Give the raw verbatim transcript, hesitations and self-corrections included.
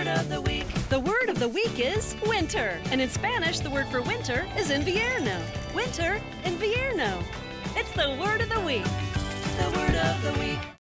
word of the week. The word of the week is winter. And in Spanish, the word for winter is invierno. Winter, invierno. It's the word of the week. The word of the week.